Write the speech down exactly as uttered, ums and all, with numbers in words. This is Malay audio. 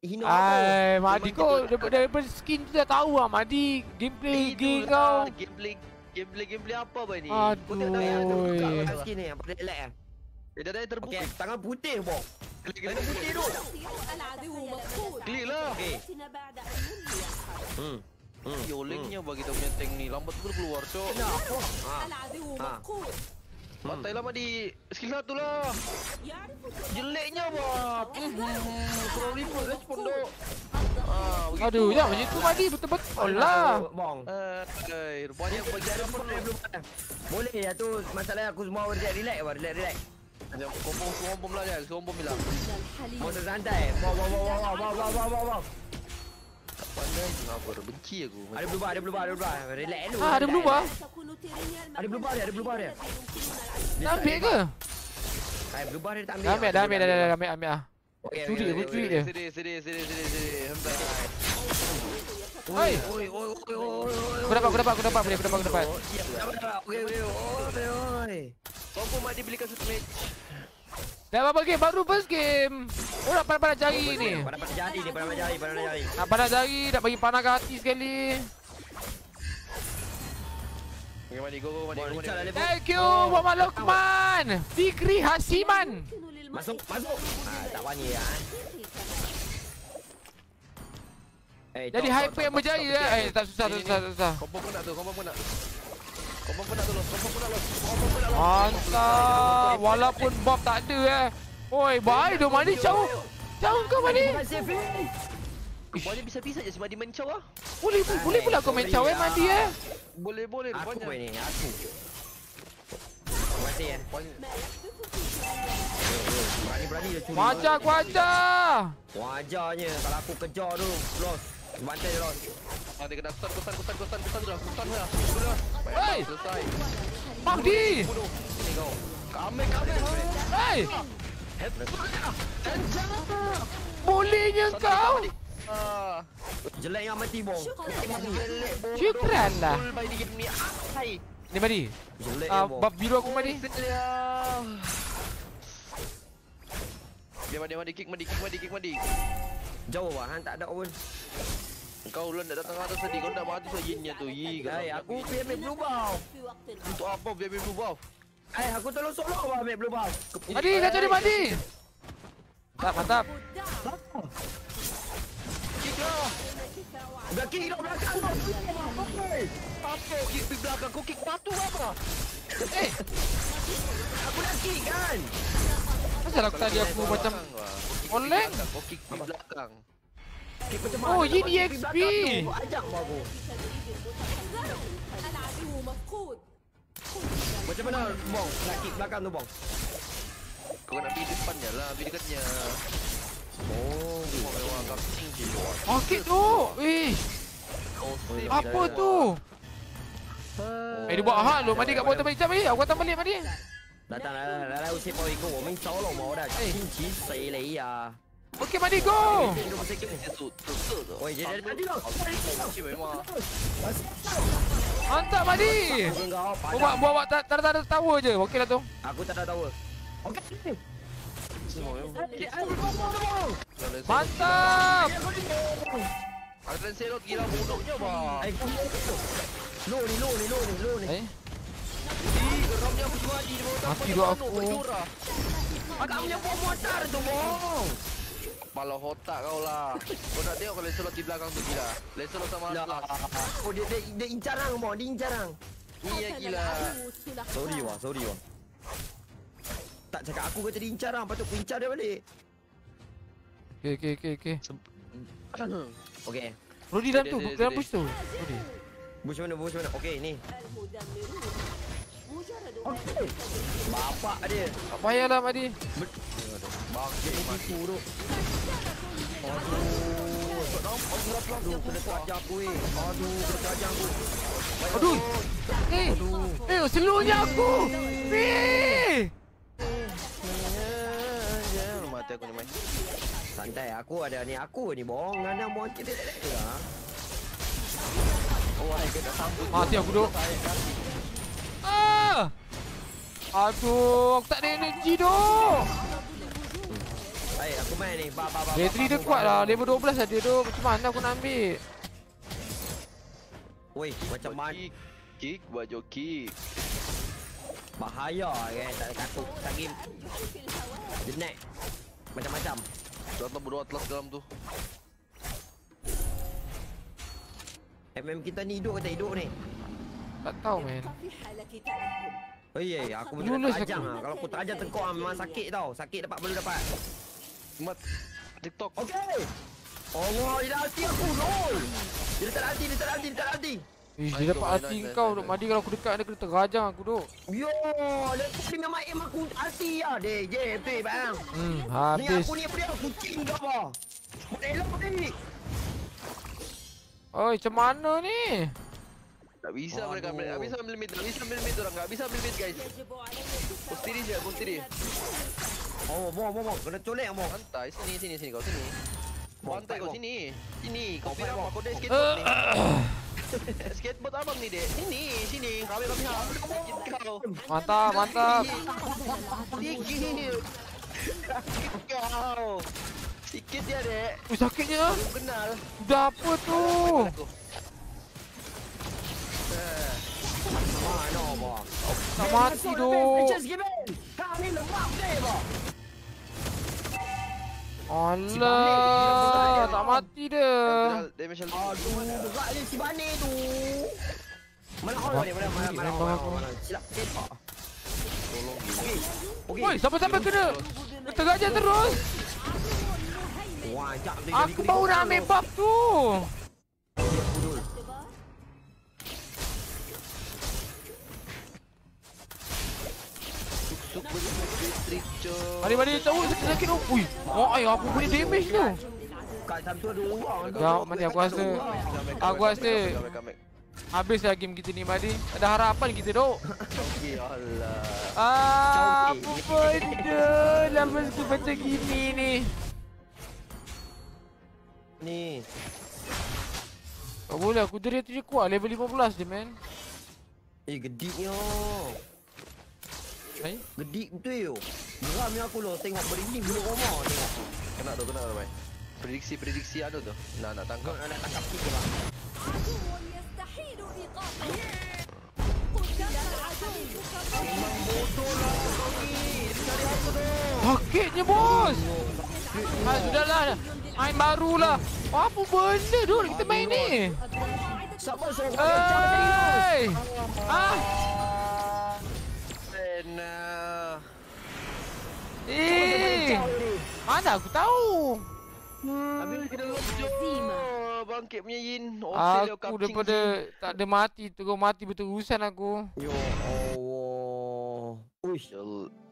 Hino Ai, Madi kau daripada skin tu dah tahu lah Madi. Gameplay game kau. Gameplay gameplay gameplay apa apa ni? Aduh. Kau tengok yang terbuka kat skin ni. Apa dia lag ah? Eh dah dah terbuka. Okey, tangan putih bong. Klik Tangan klik putih tu. klik lah. Okey. Hmm. Hmm. Yolengnya bagi kita punya tank ni lambat betul keluar cok. Kenapa? Ha. Ha. Patailah Madi. Skill satu lah. Jeleknya bab. Pro remote respon dok. Ah, begitu. Aduh, ya macam tu Madi betul-betul lah. Bong. Eh, rupanya bagian pun belum ada. Boleh ya tu masalah aku semua relax relax apa relax relax. macam kompom kompom lah dia, kompom bilang. Mau santai. Wow wow wow wow wow wow wow wow. Tak pandai kenapa benci aku. Ada berubah, ada berubah, ada berubah. Relax dulu. Ah, ada berubah. Ada berubah dia, ada berubah dia. Dah ambil ke? Hai, berubah dia tak ambil. Dah ambil, dah ambil, dah dah ambil, ambil ah. Okey, Curi, aku curi dia. Sedih, sedih, sedih, sedih, sedih. Hembai. Oi, oi, oi, oi, oi. aku dapat, aku dapat, aku dapat, boleh, aku dapat, aku dapat. Okey, okey. Oi, oi. Kompom Madi belikan satu match. Dah berapa game? Baru first game. Oh, nak pandai-pandai cari ni. Pandai-pandai jari ni, pandai-pandai jari, pandai-pandai jari. Nak pandai cari, nak bagi panah ke hati sekali. Okay, Madi, go, go, Madi, go, Madi. Thank you, Muhammad Lokman. Fikri Hasiman. Masuk, masuk. Ah, tak wani ya. Eh, Jadi hyper yang berjaya eh. Eh, tak susah, tak susah, tak susah. Kompom pun nak tu, kompom pun nak. Kompom pun nak tolong, kompom pun nak los, kompom pun nak los. Mantap. Walaupun Bob tak ada eh. Oi, baik tu Madi jauh. Jauh kau Madi. Rupanya bisa-bisa je si Madi main caw lah. Boleh boleh pula kau main caw eh Madi eh. Boleh, boleh Aku rupanya. ni, aku. Terima kasih ya. Berani-berani dia curi. Wajar aku ajar. Wajarnya kalau aku kejar tu, los. Bantai je los. Ah, dia kena stun, stun, stun, stun, stun dah, stun dah. Hei. Selesai. Mahdi. Ini kau. Kame, kame. Hei. Bolehnya kau. Ah, Jelek yang mati bong. jelek bodoh. Syukran lah. Full by di game ni. Hai. Ni Madi. Jelek Ah, yang bong. bab biru aku Madi. Dia Madi, Madi kick, Madi kick, Madi kick, Madi. Jauh lah, han tak ada pun. Kau ulan nak datang atas tadi, kau nak mati so yinnya tu. Yi. Hai, aku biar ambil blue buff. Untuk apa biar ambil blue buff? Hai, aku tolong solo lah ambil blue buff. Madi, kacau dia Madi. Tak, mantap. Kick lah. Dah kick dah belakang tu. Apa kick di belakang? Kau kick batu apa? Eh, Aku dah kick kan. asal aku tadi aku macam oleng. Kau kick di belakang. Kick macam Oh, mana? ini Kau kick X P. belakang tu. Ajak aku. Macam mana bong? Nak kick belakang tu bong. Kau nak pergi depannya lah, pergi dekatnya. Oh, Kau memang kambing je. Okey tu. Eh, apa tu? Eh, dia buat hal lu. Madi kat bawah balik Madi. Aku datang balik Madi. 来来来来来，我先报一个我们招了毛的惊奇谁雷呀？ Okey Madi go. 这个不是给我， 主主色的。 我已经在这里了。 以为吗？ Mantap Madi. 跟高， Kau buat buat buat tak tak ada tahu je. Okey lah tu. Aku tak ada tahu. Okey. Mantap. Adlan Serot gila bodohnya bang. Lu ni, lu ni, lu ni, lu ni. Eh, Ih, geramnya aku cuma di bawah. mati dua aku. Agak punya bom motor tu bong. Malah otak kau lah. Kau nak tengok kalau Lancelot di belakang tu gila. Lancelot sama Atlas. Oh dia dia, dia incarang bong, dia incarang. Iya gila. Sorry wah, sorry wah. Tak cakap aku kata dia incarang, patut aku incar dia balik. Okey okey okey okey. Okey. Rodi dalam tu, dalam push tu. Rodi. Bush mana, bush mana? Okey ni. Okey. Bapak dia. Tak payahlah Madi. Bang, dia tipu tu. Aduh. Tak nampak gerak Aduh, kena tajam aku eh. Aduh, kena tajam aku. Aduh. Eh. Eh, slownya aku. Eh. Mati aku ni main. Santai, aku ada ni aku ni bong. Ngana bong kita lah. Oh, aku tak sambut. Mati aku duk. Ah. Aduh, aku tak ada energi duk. Hai Baik, aku main ni. Ba ba ba. Bateri dia kuat lah. Level dua belas lah dia tu. Macam mana aku nak ambil? Woi, macam Buat mana? kick. Kick, buat jog kick. Bahaya kan. Tak ada katuk. Tak game. Jenek. Macam-macam. Contoh berdua atlas dalam tu. M M kita ni hidup ke tak hidup ni? Tak tahu men. Oh iya, aku Lulus boleh aku. terajang lah. Kalau aku terajang tengkok ah, memang sakit tau. Sakit dapat belum dapat. Mat. TikTok. Okey. Allah, dia dah hati aku. Lol. Dia tak ada hati, dia tak ada hati, dia tak ada hati. Eh, Nice, dia dapat nice, hati nice, kau nice, duk. nice. Madi kalau aku dekat dia kena terajang aku duk. Yo, dia tu memang aim aku hati lah. Dek, je, betul bang. Hmm, Ni habis. aku ni apa dia? Kucing ke apa? Elok ni. Oi, macam mana ni? Tak bisa Aduh. mereka, mereka tak bisa ambil mid, tak bisa ambil mid orang, tak bisa ambil mid guys. Push diri je, push diri. Oh, mau, mau, mau. Kena colek mau. Santai, sini, sini, sini kau sini. Pantai kau Mau. sini. Sini, kau Mau, bilang mau. aku dek Eh, skateboard ni. Skateboard abang ni dek. Sini, sini. Kau kau pihak. Sikit kau. Mantap, mantap. Sikit. Sikit kau. Sikit dia dek. Ui, sakitnya. Belum kenal. Dah apa tu? Aku. Ah, no, bang. Tak mati tu. Kau ni lemah deh, bang. Alah, tak mati dia. Damage Aduh, berat dia si Bani tu. Mana kau ni? Mana, mana, mana, mana, mana. Silap, sepak. Tolong Okey. Okey. Oi, sampai-sampai kena. Dia terajang terus. Wah, jap. Aku baru nak ambil buff tu. Suk bersih cok. Mari, mari. Tahu sakit sakit tu. Ui, oh, ay, apa punya damage tu? Kat satu ada orang. Ya, mari aku rasa. Aku rasa habis lah game kita ni, Madi. Ada harapan kita duk. Okey, Allah. Ah, apa benda lama sikit macam gini ni. Ni. Tak boleh, aku dari tu je kuat. Level lima belas je, man. Eh, gediknya. Hai? Gedik betul. Geramnya aku loh tengok berdiri bulu rumah tengok. Kena tu, kena tu, Mai. Prediksi-prediksi ada tu. Nak nak tangkap. Nak nak tangkap kita lah. Memang bodoh lah kau ni. Dia cari apa tu? Sakitnya, bos. Ah, sudahlah. Main barulah. Apa benda tu kita main ni? Siapa suruh kau cakap serius? Hey! Ah! Benar. Eh! Mana aku tahu? Habis kena lojok. Bangkit punya Yin. Osel dia Aku kapcing daripada Yin. tak ada mati terus mati berterusan aku. Yo Allah. Uish. Ya Allah.